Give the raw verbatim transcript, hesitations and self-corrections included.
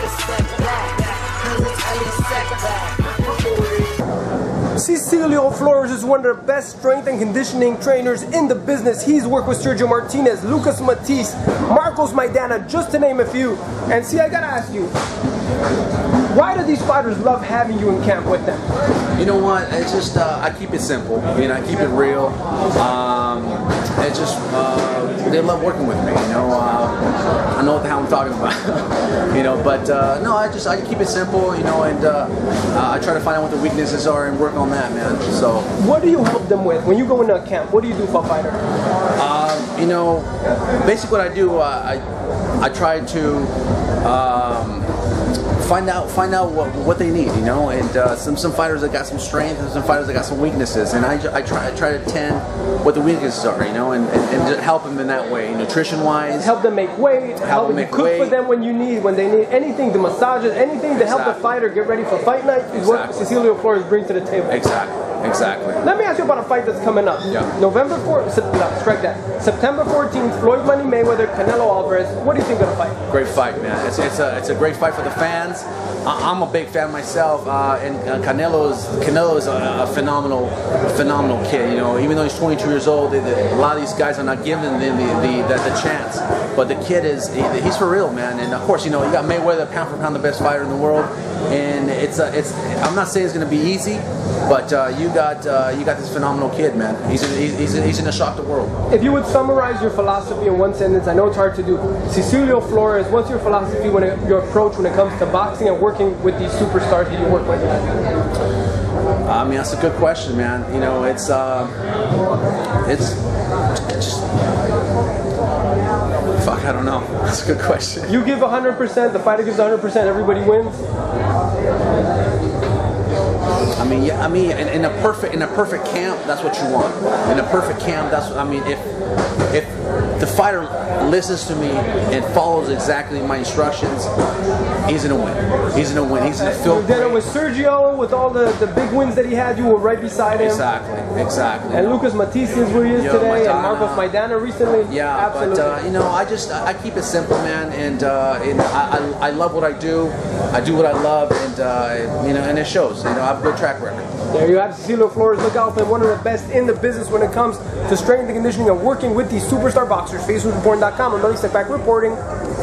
Cicilio Flores is one of the best strength and conditioning trainers in the business. He's worked with Sergio Martinez, Lucas Matthysse, Marcos Maidana, just to name a few. And see, I gotta ask you, why do these fighters love having you in camp with them? You know what? It's just uh, I keep it simple. You know, I keep it real. Um, it's just uh, they love working with me. You know, uh, I know what the hell I'm talking about. you know, but uh, no, I just I keep it simple. You know, and uh, uh, I try to find out what the weaknesses are and work on that, man. So, what do you help them with when you go into a camp? What do you do for a fighter? Uh, you know, basically what I do, uh, I I try to. Um, Find out, find out what what they need, you know, and uh, some some fighters that got some strength, and some fighters that got some weaknesses, and I, I try I try to tend what the weaknesses are, you know, and, and, and just help them in that way, nutrition wise. Help them make weight. Help, help them make cook weight. for them when you need, when they need anything, the massages, anything to help Exactly. the fighter get ready for fight night is Exactly. what Cicilio Flores brings to the table. Exactly, exactly. Let me ask you about a fight that's coming up. Yeah. November fourth, no, strike that. September fourteenth, Floyd Money Mayweather, Canelo Alvarez. What do you think of the fight? Great fight, man. It's it's a it's a great fight for the fans. I'm a big fan myself, uh, and uh, Canelo's Canelo is a, a phenomenal, phenomenal kid. You know, even though he's twenty-two years old, they, they, a lot of these guys are not giving him the the, the, the, the chance. But the kid is he, he's for real, man. And of course, you know, you got Mayweather, pound for pound, the best fighter in the world. And it's a, it's I'm not saying it's going to be easy, but uh, you got uh, you got this phenomenal kid, man. He's in, he's he's, he's gonna shock the world. If you would summarize your philosophy in one sentence, I know it's hard to do. Cicilio Flores, what's your philosophy when it, your approach when it comes to boxing and working with these superstars that you work with? I mean, that's a good question, man. You know, it's uh, it's, it's just. Fuck, I don't know. That's a good question. You give one hundred percent, the fighter gives one hundred percent, everybody wins? I mean, yeah, I mean, in, in a perfect in a perfect camp, that's what you want. In a perfect camp, that's what I mean. If if the fighter listens to me and follows exactly my instructions, he's gonna win. He's gonna win. He's gonna feel. You did it with Sergio, with all the, the big wins that he had. You were right beside him. Exactly, exactly. And Lucas Matthysse is where he is Yo, today, Maidana. and Marcos Maidana recently. Yeah, absolutely. but uh, you know, I just I keep it simple, man, and, uh, and I, I I love what I do. I do what I love, and uh, you know, and it shows. You know, I have a good track record. There you have Cicilio Flores. Look out for him, one of the best in the business when it comes to strength and conditioning and working with these superstar boxers. Facebook Reporting dot com. I'm Step Back reporting.